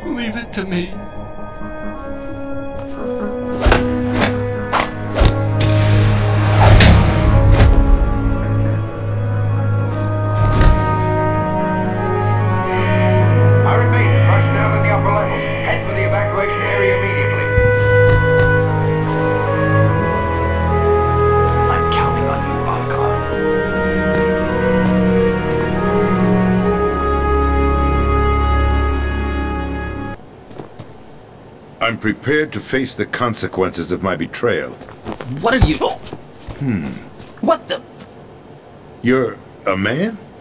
Leave it to me. I repeat, personnel in the upper levels. Head for the evacuation area immediately. I'm counting on you, Archon. I'm prepared to face the consequences of my betrayal. What are you... What the... You're a man?